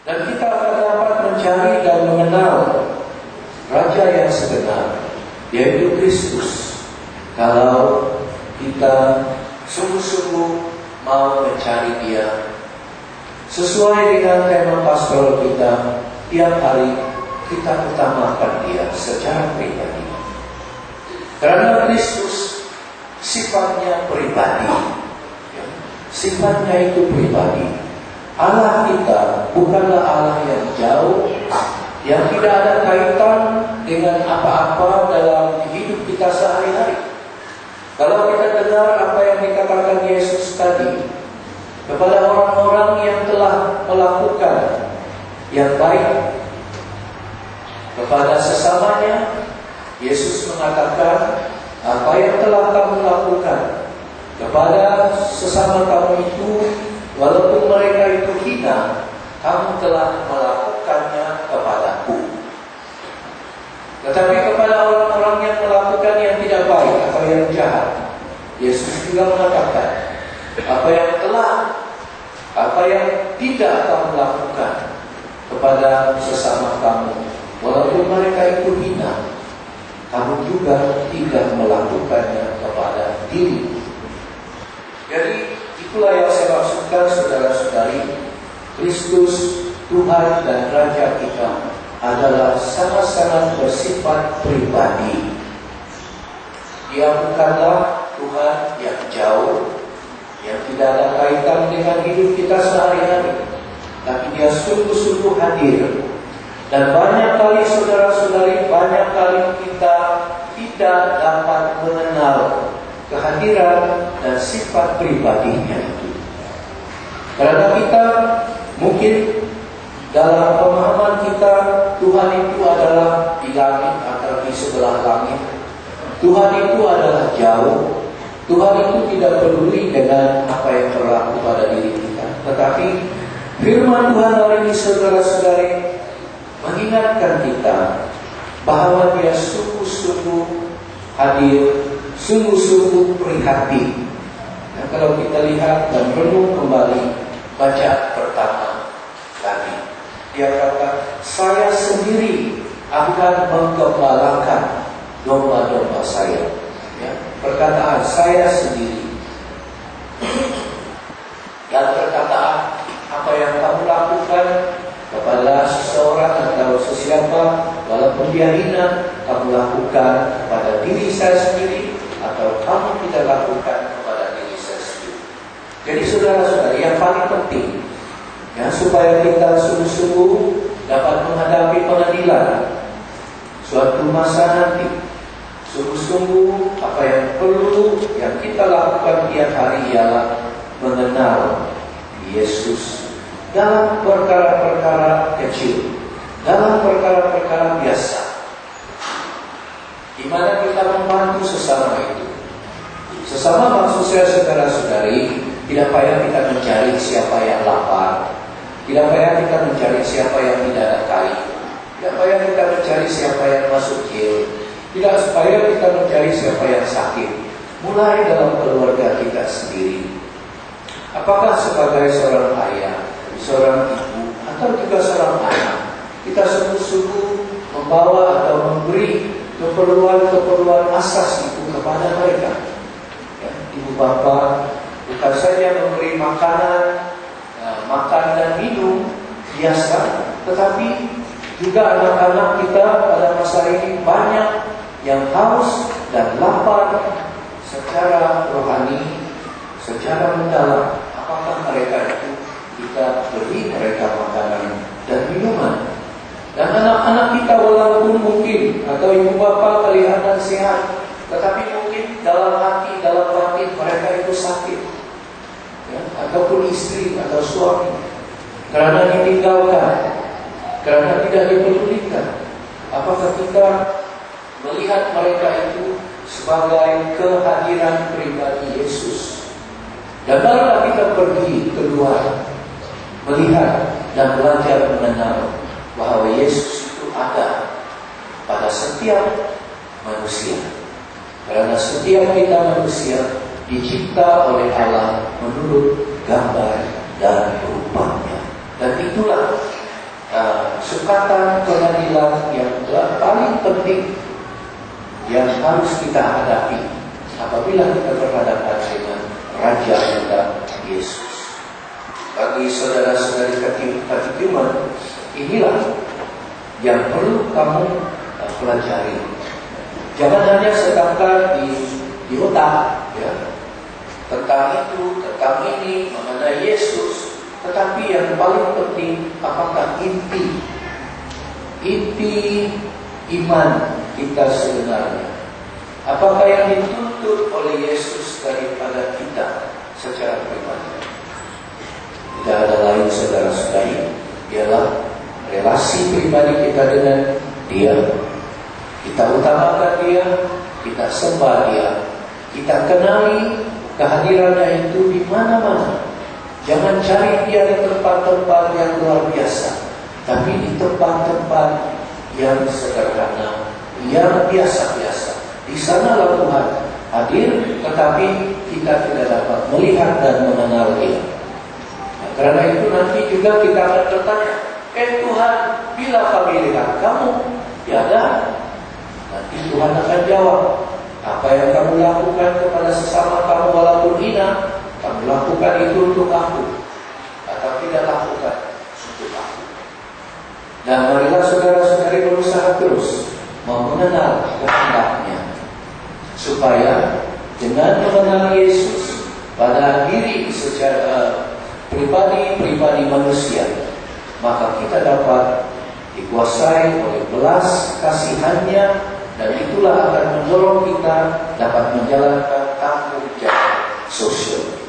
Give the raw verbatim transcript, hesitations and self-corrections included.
Dan kita akan dapat mencari dan mengenal Raja yang sebenar, yaitu Kristus, kalau kita sungguh-sungguh mau mencari Dia. Sesuai dengan tema pastoral kita, tiap hari kita utamakan Dia secara pribadi. Karena Kristus sifatnya pribadi, ya, sifatnya itu pribadi. Allah kita bukanlah Allah yang jauh, yang tidak ada kaitan dengan apa-apa dalam hidup kita sehari-hari. Kalau kita dengar apa yang dikatakan Yesus tadi kepada orang-orang yang telah melakukan yang baik kepada sesamanya, Yesus mengatakan, apa yang telah kamu lakukan kepada sesama kamu itu, walaupun mereka itu hina, kamu telah melakukannya kepadaku. Tetapi kepada orang-orang yang melakukan yang tidak baik atau yang jahat, Yesus juga mengatakan, apa yang telah, apa yang tidak kamu lakukan kepada sesama kamu, walaupun mereka itu hina, kamu juga tidak melakukannya kepada dirimu. Jadi itulah yang saya maksudkan, saudara-saudari, Kristus, Tuhan dan Raja kita adalah sangat-sangat bersifat pribadi. Dia bukanlah Tuhan yang jauh, yang tidak ada kaitan dengan hidup kita sehari-hari, tapi Dia sungguh-sungguh hadir. Dan banyak kali saudara-saudari, banyak kali kita tidak dapat mengenal kehadiran dan sifat pribadinya itu. Karena kita mungkin dalam pemahaman kita, Tuhan itu adalah di langit atau di sebelah langit. Tuhan itu adalah jauh. Tuhan itu tidak peduli dengan apa yang berlaku pada diri kita. Tetapi firman Tuhan hari ini, saudara-saudari, mengingatkan kita bahwa Dia sungguh-sungguh hadir, sungguh-sungguh prihatin. Nah, kalau kita lihat dan renung kembali, baca pertama tadi, Dia kata, saya sendiri akan menggembalakan domba-domba saya. Ya, perkataan saya sendiri. Dan perkataan apa yang kamu lakukan kepada seseorang atau sesiapa, walaupun dia hina, kamu lakukan kepada diri saya sendiri, atau kamu tidak lakukan kepada diri saya sendiri. Jadi saudara-saudari, yang paling penting, ya, supaya kita sungguh-sungguh dapat menghadapi pengadilan suatu masa nanti, sungguh-sungguh apa yang perlu yang kita lakukan tiap hari ialah mengenal Yesus dalam perkara-perkara kecil, dalam perkara-perkara biasa, di mana kita membantu sesama itu. Sesama maksud saya, saudara-saudari, tidak payah kita mencari siapa yang lapar, tidak payah kita mencari siapa yang tidak ada kain, tidak payah kita mencari siapa yang masuk jail, tidak supaya kita mencari siapa yang sakit. Mulai dalam keluarga kita sendiri. Apakah sebagai seorang ayah, seorang ibu, atau juga seorang anak, kita sungguh-sungguh membawa atau memberi keperluan-keperluan asas itu kepada mereka. Ya, ibu bapa bukan saja memberi makanan, ya, makan dan minum biasa, tetapi juga anak-anak kita pada masa ini banyak yang haus dan lapar secara rohani, secara mendalam. Apakah mereka itu kita beri mereka makanan dan minuman? Dan anak-anak kita walaupun mungkin atau ibu bapa kelihatan sehat, tetapi mungkin dalam hati, dalam batin mereka itu sakit, ya, ataupun istri atau suami, karena ditinggalkan, karena tidak dipedulikan. Apakah kita melihat mereka itu sebagai kehadiran pribadi Yesus? Dan marilah kita pergi keluar, melihat dan belajar mengenal bahwa Yesus itu ada pada setiap manusia. Karena setiap kita manusia dicipta oleh Allah menurut gambar dan rupanya. Dan itulah sukatan pengadilan yang paling penting yang harus kita hadapi apabila kita berhadapan dengan Raja kita Yesus. Bagi saudara-saudari katikiman, inilah yang perlu kamu uh, pelajari. Jangan hanya setakat di, di otak, ya, tentang itu, tentang ini, mengenai Yesus. Tetapi yang paling penting, apakah inti, inti iman kita sebenarnya? Apakah yang dituntut oleh Yesus daripada kita secara pribadi? Tidak ada lain, saudara-saudari, ialah relasi pribadi kita dengan Dia. Kita utamakan Dia, kita sembah Dia, kita kenali kehadirannya itu di mana-mana. Jangan cari Dia di tempat-tempat yang luar biasa, tapi di tempat-tempat yang sederhana, yang biasa-biasa. Di sanalah Tuhan hadir, tetapi kita tidak dapat melihat dan mengenal Dia. Nah, karena itu nanti juga kita akan bertanya, eh Tuhan, bila kami lihat kamu? Tiada. Nanti Tuhan akan jawab, apa yang kamu lakukan kepada sesama kamu walaupun hina, kamu lakukan itu untuk aku, atau tidak lakukan untuk aku. Dan marilah saudara-saudari berusaha terus mengenal kehendaknya, supaya dengan mengenal Yesus pada diri secara pribadi-pribadi manusia, maka kita dapat dikuasai oleh belas kasihannya, dan itulah akan mendorong kita dapat menjalankan tanggung jawab sosial.